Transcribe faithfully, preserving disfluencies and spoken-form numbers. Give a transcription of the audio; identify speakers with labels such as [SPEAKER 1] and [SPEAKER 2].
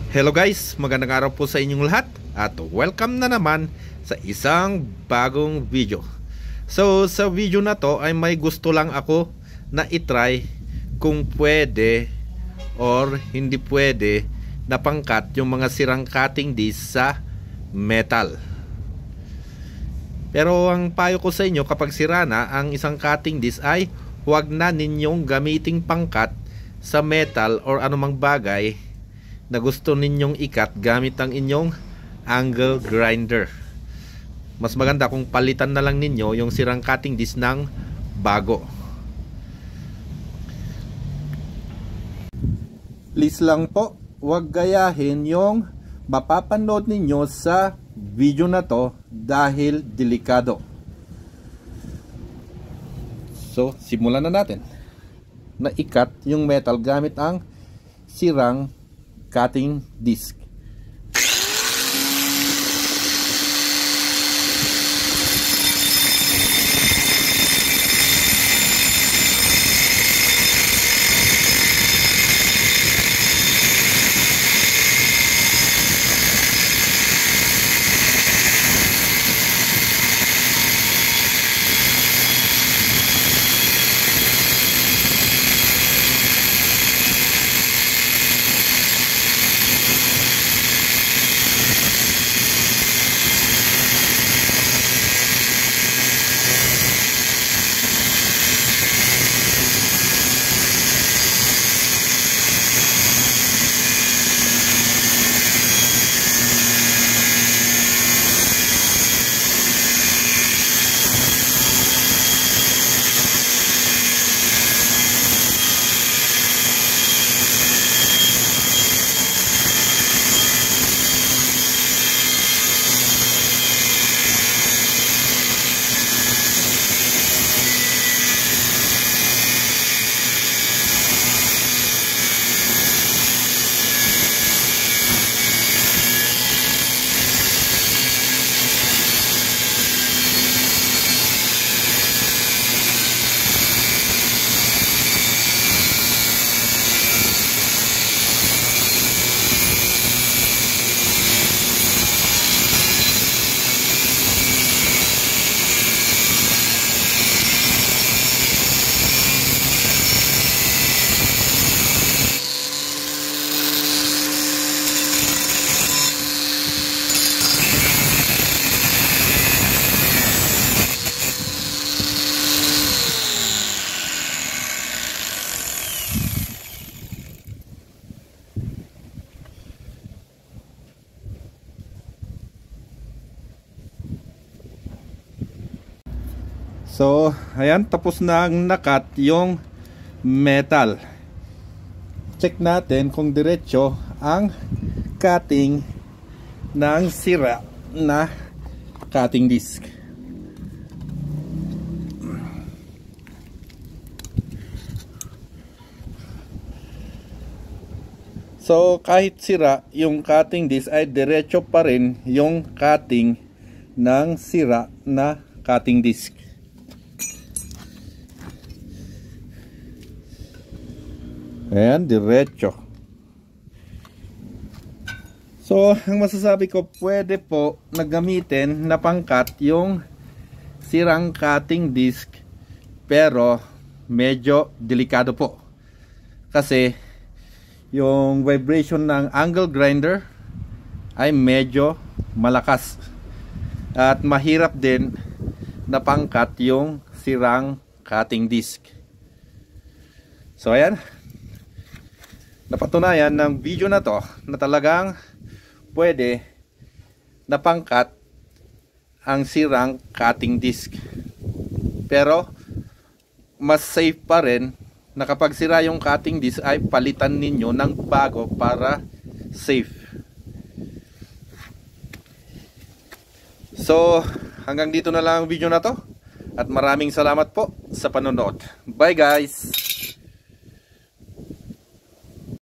[SPEAKER 1] Hello guys, magandang araw po sa inyong lahat at welcome na naman sa isang bagong video. So sa video na to ay may gusto lang ako na itry kung pwede or hindi pwede na pangkat yung mga sirang cutting disc sa metal. Pero ang payo ko sa inyo, kapag sira na ang isang cutting disc ay huwag na ninyong gamiting pangkat sa metal or anumang bagay na gusto ninyong ikat gamit ang inyong angle grinder. Mas maganda kung palitan na lang ninyo yung sirang cutting disc ng bago. Please lang po, huwag gayahin yung mapapanood ninyo sa video na to dahil delikado. So, simulan na natin na ikat yung metal gamit ang sirang cutting disc. So, ayan, tapos na ang nakat yung metal. Check natin kung diretso ang cutting ng sira na cutting disc. So, kahit sira yung cutting disc ay diretso pa rin yung cutting ng sira na cutting disc. Ayan, diretso. So, ang masasabi ko, pwede po na gamitin na pangkat yung sirang cutting disc, pero medyo delikado po. Kasi yung vibration ng angle grinder ay medyo malakas. At mahirap din na pangkat yung sirang cutting disc. So, ayan. Napatunayan ng video na to na talagang pwede na pangkat ang sirang cutting disc. Pero mas safe pa rin na kapag sira yung cutting disc ay palitan ninyo ng bago para safe. So hanggang dito na lang ang video na to at maraming salamat po sa panonood. Bye guys!